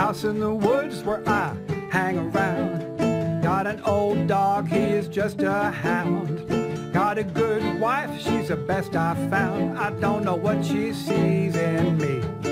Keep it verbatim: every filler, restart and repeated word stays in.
house in the woods where I hang around. Got an old dog, he is just a hound. Got a good wife, she's the best I've found. I don't know what she sees in me.